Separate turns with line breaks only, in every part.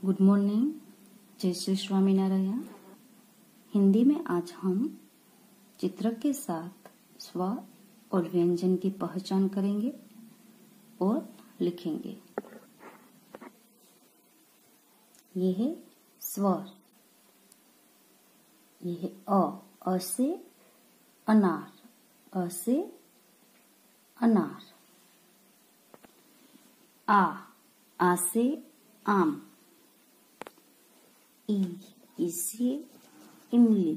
Good morning. जय श्री स्वामीनारायण। हिंदी में आज हम चित्र के साथ स्वर और व्यंजन की पहचान करेंगे और लिखेंगे। ये है स्वर, ये है अ से अनार, अ से अनार। आ से आम। ई से इमली।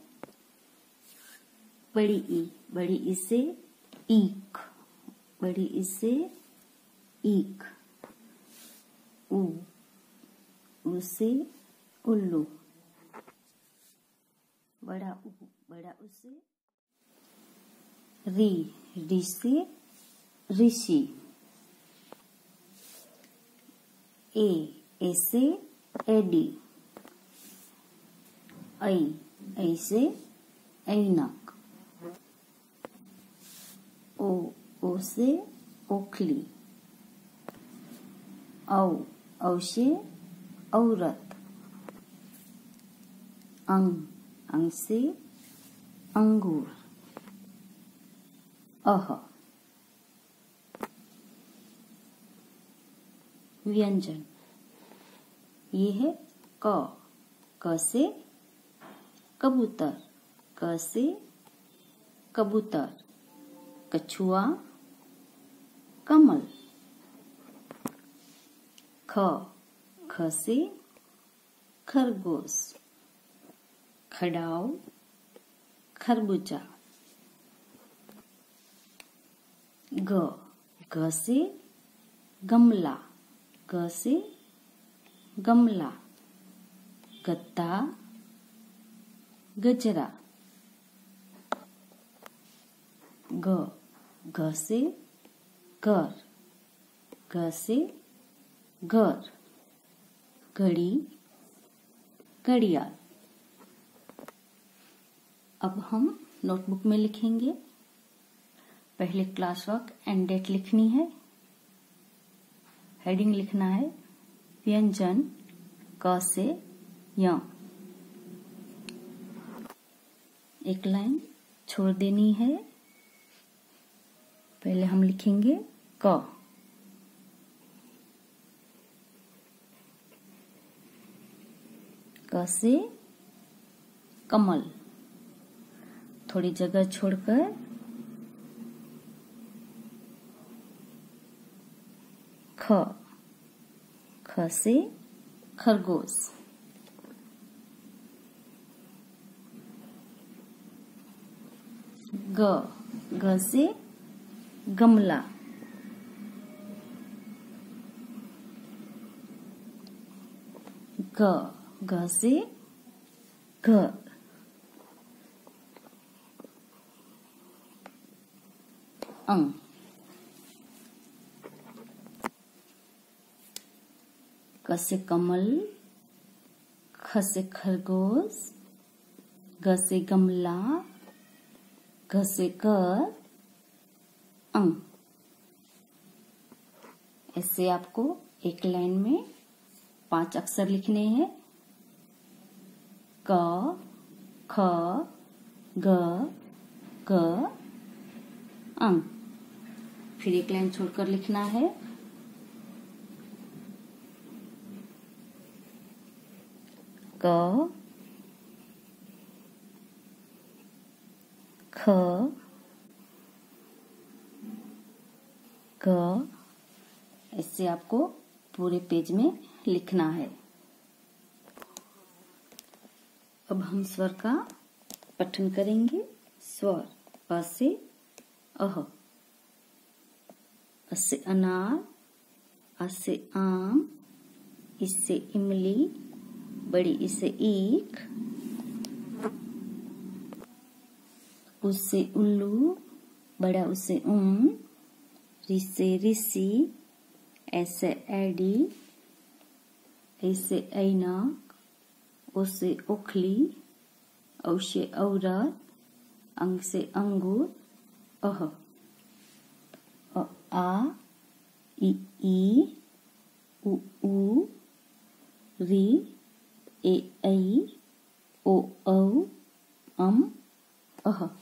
बड़ी ई से ईख, बड़ी ई से ईख। ऊ से उल्लू। बड़ा ऊ से री से ऋषि। ए से एडी। ऐ से ऐनक। ओ से ओखली। औ से औरत। अंग से अंगूर। व्यंजन ये है क से कबूतर, क से कबूतर। कछुआ, कमल। ख से खरगोश, खड़ाऊ, खरबूजा। ग से गमला, ग से गमला। गत्ता, गजरा। ग से घर, ग से घर। घड़ी, घड़ियाल। अब हम नोटबुक में लिखेंगे। पहले क्लास वर्क एंड डेट लिखनी है। हेडिंग लिखना है व्यंजन क से य। एक लाइन छोड़ देनी है। पहले हम लिखेंगे क से कमल। थोड़ी जगह छोड़कर ख से खरगोश। ग से गमला। ग से घर। अंग। क से कमल, ख से खरगोश, ग से गमला, घ से घर, अंग। ऐसे आपको एक लाइन में 5 अक्षर लिखने हैं। क, ख, ग, घ, अंग। फिर एक लाइन छोड़कर लिखना है क, ख, ग। इससे आपको पूरे पेज में लिखना है। अब हम स्वर का पठन करेंगे। स्वर अ से अह, अ से अनार, आ से आम, इस से इमली, बड़ी ई से ईख, उस से उल्लू, बड़ा उस से ऊन, रि से ऋषि, ऐसे एडी, ऐसे ऐनक, ओ से ओखली, औ से औरत, अंग से अंगूर। आ, ई, उ, री, ए ऐ, ओ औ, अम, अह।